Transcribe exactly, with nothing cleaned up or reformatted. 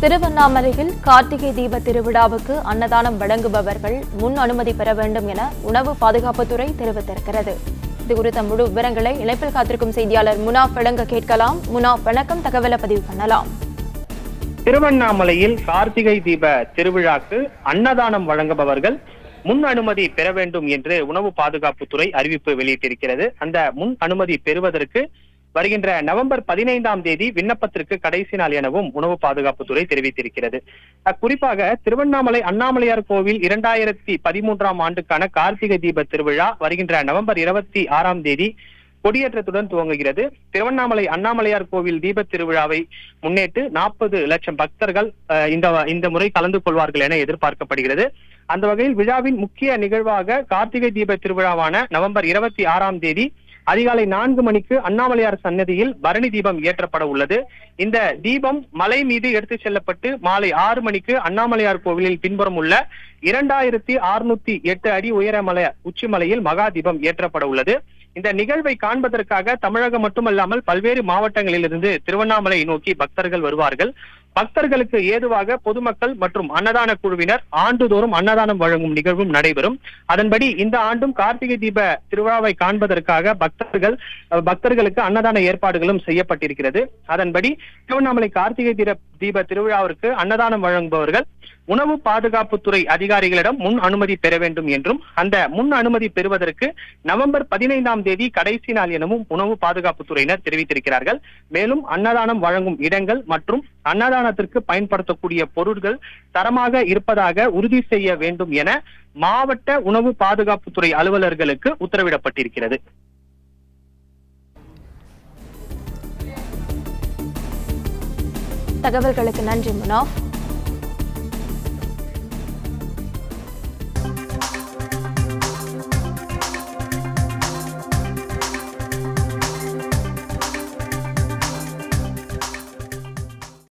திருவண்ணாமலையில் கார்த்திகை தீப திருவிழாவுக்கு அன்னதானம் வழங்குபவர்கள் முன் அனுமதி பெற வேண்டும் என உணவு பாதுகாப்புத்துறை தெரிவித்திருக்கிறது. இதுகுறித்த முழு விவரங்களை இணைப்பில் காத்திருக்கும் செய்தியாளர் முனாப் வழங்க கேட்கலாம். முனாப், வணக்கம். தகவலை பதிவு பண்ணலாம். திருவண்ணாமலையில் கார்த்திகை தீப திருவிழாக்கு அன்னதானம் வழங்குபவர்கள் முன் அனுமதி பெற வேண்டும் என்று உணவு பாதுகாப்புத்துறை அறிவிப்பு வெளியிட்டிருக்கிறது. அந்த முன் அனுமதி பெறுவதற்கு வருகின்ற நவம்பர் பதினைந்தாம் தேதி விண்ணப்பத்திற்கு கடைசி நாள் எனவும் உணவு பாதுகாப்புத்துறை தெரிவித்திருக்கிறது. குறிப்பாக திருவண்ணாமலை அண்ணாமலையார் கோவில் இரண்டாயிரத்தி பதிமூன்றாம் ஆண்டுக்கான கார்த்திகை தீப திருவிழா வருகின்ற நவம்பர் இருபத்தி ஆறாம் தேதி கொடியேற்றத்துடன் துவங்குகிறது. திருவண்ணாமலை அண்ணாமலையார் கோவில் தீப திருவிழாவை முன்னிட்டு நாற்பது லட்சம் பக்தர்கள் இந்த இந்த முறை கலந்து கொள்வார்கள் என எதிர்பார்க்கப்படுகிறது. அந்த வகையில் விழாவின் முக்கிய நிகழ்வாக கார்த்திகை தீப திருவிழாவான நவம்பர் இருபத்தி ஆறாம் தேதி அதிகாலை நான்கு மணிக்கு அண்ணாமலையார் சன்னதியில் பரணி தீபம் ஏற்றப்பட உள்ளது. இந்த தீபம் மலை மீது எடுத்து செல்லப்பட்டு மாலை ஆறு மணிக்கு அண்ணாமலையார் கோவிலில் பின்புறம் உள்ள இரண்டாயிரத்தி அறுநூத்தி எட்டு அடி உயரமலை உச்சிமலையில் மகா தீபம் ஏற்றப்பட உள்ளது. இந்த நிகழ்வை காண்பதற்காக தமிழகம் மட்டுமல்லாமல் பல்வேறு மாவட்டங்களில் இருந்து திருவண்ணாமலை நோக்கி பக்தர்கள் வருவார்கள். பக்தர்களுக்கு ஏதுவாக பொதுமக்கள் மற்றும் அன்னதான குழுவினர் ஆண்டுதோறும் அன்னதானம் வழங்கும் நிகழ்வும் நடைபெறும். அதன்படி இந்த ஆண்டும் கார்த்திகை தீப திருவிழாவை காண்பதற்காக பக்தர்கள் பக்தர்களுக்கு அன்னதான ஏற்பாடுகளும் செய்யப்பட்டிருக்கிறது. அதன்படி திருவண்ணாமலை கார்த்திகை தீப திருவிழாவிற்கு அன்னதானம் வழங்குபவர்கள் உணவு பாதுகாப்புத்துறை அதிகாரிகளிடம் முன் அனுமதி பெற வேண்டும் என்றும் அந்த முன் அனுமதி பெறுவதற்கு நவம்பர் பதினைந்தாம் தேதி கடைசி நாள் எனவும் உணவு பாதுகாப்புத்துறையினர் தெரிவித்திருக்கிறார்கள். மேலும் அன்னதானம் வழங்கும் இடங்கள் மற்றும் அன்னதானத்திற்கு பயன்படுத்தக்கூடிய பொருட்கள் தரமாக இருப்பதாக உறுதி செய்ய வேண்டும் என மாவட்ட உணவு பாதுகாப்புத்துறை அலுவலர்களுக்கு உத்தரவிடப்பட்டிருக்கிறது. தகவல்களுக்கு நன்றி முனாப்.